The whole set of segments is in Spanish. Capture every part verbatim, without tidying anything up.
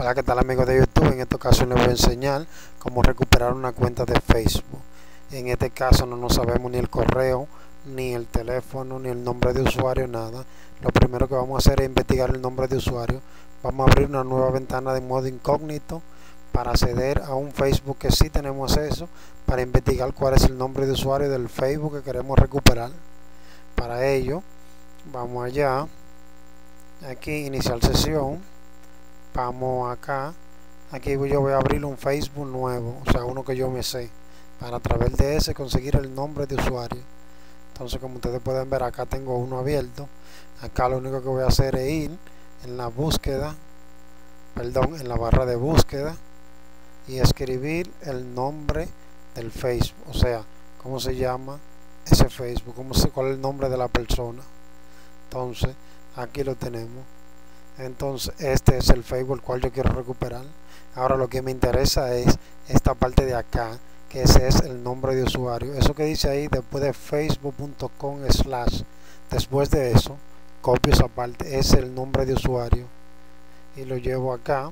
Hola, ¿qué tal amigos de YouTube? En esta ocasión les voy a enseñar cómo recuperar una cuenta de Facebook. En este caso no nos sabemos ni el correo, ni el teléfono, ni el nombre de usuario, nada. Lo primero que vamos a hacer es investigar el nombre de usuario. Vamos a abrir una nueva ventana de modo incógnito para acceder a un Facebook que sí tenemos acceso, para investigar cuál es el nombre de usuario del Facebook que queremos recuperar. Para ello, vamos allá, aquí iniciar sesión. Vamos acá, aquí yo voy a abrir un Facebook nuevo, o sea uno que yo me sé, para a través de ese conseguir el nombre de usuario. Entonces, como ustedes pueden ver, acá tengo uno abierto. Acá lo único que voy a hacer es ir en la búsqueda, perdón, en la barra de búsqueda y escribir el nombre del Facebook, o sea, cómo se llama ese Facebook, cómo se, cuál es el nombre de la persona. Entonces, aquí lo tenemos. Entonces este es el Facebook el cual yo quiero recuperar. Ahora lo que me interesa es esta parte de acá, que ese es el nombre de usuario. Eso que dice ahí después de facebook punto com slash, después de eso copio esa parte, es el nombre de usuario y lo llevo acá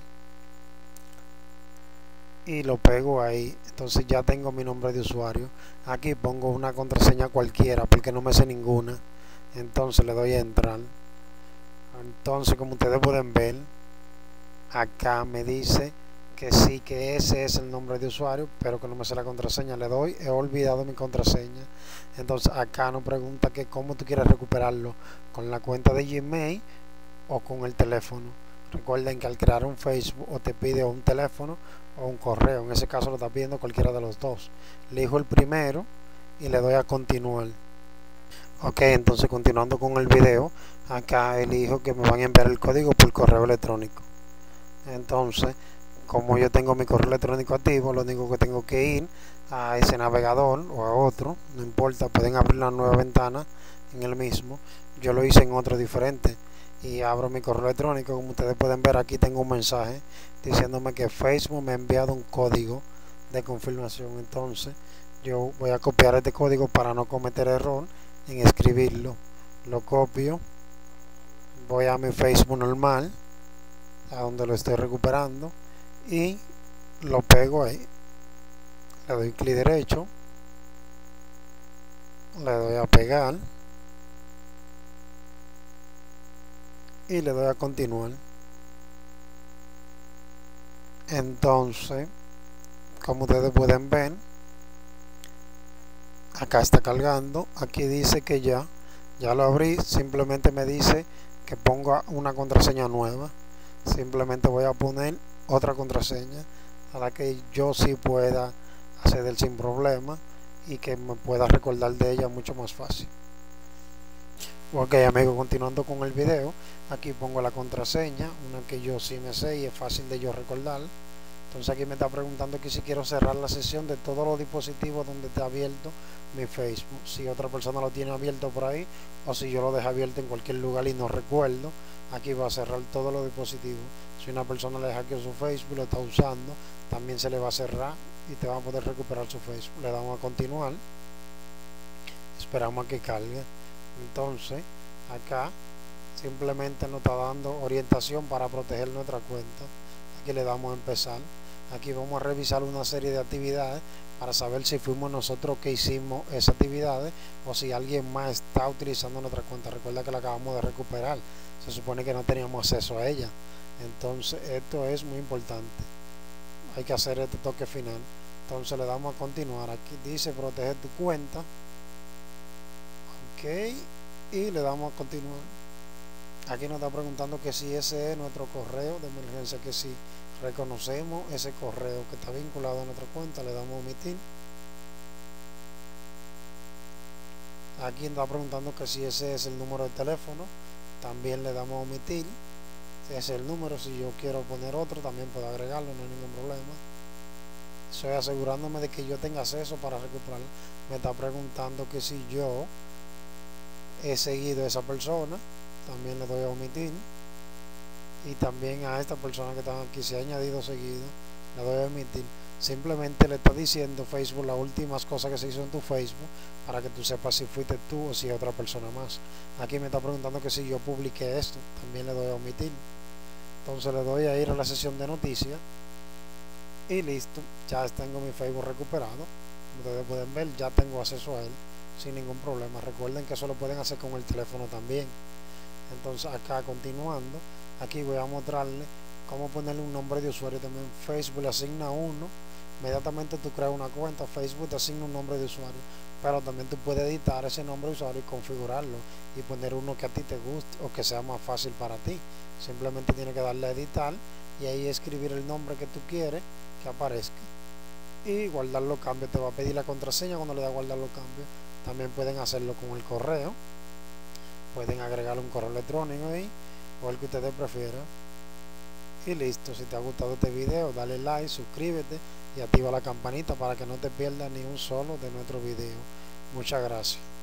y lo pego ahí. Entonces ya tengo mi nombre de usuario. Aquí pongo una contraseña cualquiera porque no me sé ninguna. Entonces le doy a entrar. Entonces, como ustedes pueden ver, acá me dice que sí, que ese es el nombre de usuario, pero que no me sé la contraseña. Le doy, he olvidado mi contraseña. Entonces acá nos pregunta que cómo tú quieres recuperarlo, con la cuenta de Gmail o con el teléfono. Recuerden que al crear un Facebook o te pide un teléfono o un correo. En ese caso lo está pidiendo cualquiera de los dos. Elijo el primero y le doy a continuar. Ok, entonces continuando con el video, acá elijo que me van a enviar el código por correo electrónico. Entonces, como yo tengo mi correo electrónico activo, lo único que tengo que ir a ese navegador o a otro, no importa, pueden abrir una nueva ventana en el mismo. Yo lo hice en otro diferente y abro mi correo electrónico. Como ustedes pueden ver, aquí tengo un mensaje diciéndome que Facebook me ha enviado un código de confirmación. Entonces, yo voy a copiar este código para no cometer error en escribirlo. Lo copio, voy a mi Facebook normal, a donde lo estoy recuperando, y lo pego ahí. Le doy clic derecho, le doy a pegar y le doy a continuar. Entonces, como ustedes pueden ver, acá está cargando. Aquí dice que ya ya lo abrí. Simplemente me dice que ponga una contraseña nueva. Simplemente voy a poner otra contraseña a la que yo sí pueda acceder sin problema y que me pueda recordar de ella mucho más fácil. Ok amigos, continuando con el video, aquí pongo la contraseña, una que yo sí me sé y es fácil de yo recordar. Entonces aquí me está preguntando que si quiero cerrar la sesión de todos los dispositivos donde está abierto mi Facebook, si otra persona lo tiene abierto por ahí o si yo lo dejo abierto en cualquier lugar y no recuerdo. Aquí va a cerrar todos los dispositivos. Si una persona le hackeó su Facebook y lo está usando, también se le va a cerrar y te va a poder recuperar su Facebook. Le damos a continuar, esperamos a que cargue. Entonces acá simplemente nos está dando orientación para proteger nuestra cuenta. Aquí le damos a empezar. Aquí vamos a revisar una serie de actividades para saber si fuimos nosotros que hicimos esas actividades o si alguien más está utilizando nuestra cuenta. Recuerda que la acabamos de recuperar, se supone que no teníamos acceso a ella. Entonces esto es muy importante, hay que hacer este toque final. Entonces le damos a continuar. Aquí dice proteger tu cuenta, ok, y le damos a continuar. Aquí nos está preguntando que si ese es nuestro correo de emergencia, que si reconocemos ese correo que está vinculado a nuestra cuenta. Le damos a omitir. Aquí nos está preguntando que si ese es el número de teléfono, también le damos a omitir. Si ese es el número, si yo quiero poner otro también puedo agregarlo, no hay ningún problema. Estoy asegurándome de que yo tenga acceso para recuperarlo. Me está preguntando que si yo he seguido a esa persona, también le doy a omitir. Y también a esta persona que está aquí, si ha añadido seguido, le doy a omitir. Simplemente le está diciendo Facebook las últimas cosas que se hizo en tu Facebook para que tú sepas si fuiste tú o si otra persona más. Aquí me está preguntando que si yo publiqué esto, también le doy a omitir. Entonces le doy a ir a la sesión de noticias y listo, ya tengo mi Facebook recuperado. Ustedes pueden ver, ya tengo acceso a él sin ningún problema. Recuerden que eso lo pueden hacer con el teléfono también. Entonces acá continuando, aquí voy a mostrarle cómo ponerle un nombre de usuario también. Facebook le asigna uno, inmediatamente tú creas una cuenta, Facebook te asigna un nombre de usuario, pero también tú puedes editar ese nombre de usuario y configurarlo y poner uno que a ti te guste o que sea más fácil para ti. Simplemente tienes que darle a editar y ahí escribir el nombre que tú quieres que aparezca y guardar los cambios. Te va a pedir la contraseña cuando le das a guardar los cambios. También pueden hacerlo con el correo, pueden agregarle un correo electrónico ahí o el que ustedes prefieran. Y listo, si te ha gustado este video dale like, suscríbete y activa la campanita para que no te pierdas ni un solo de nuestros videos. Muchas gracias.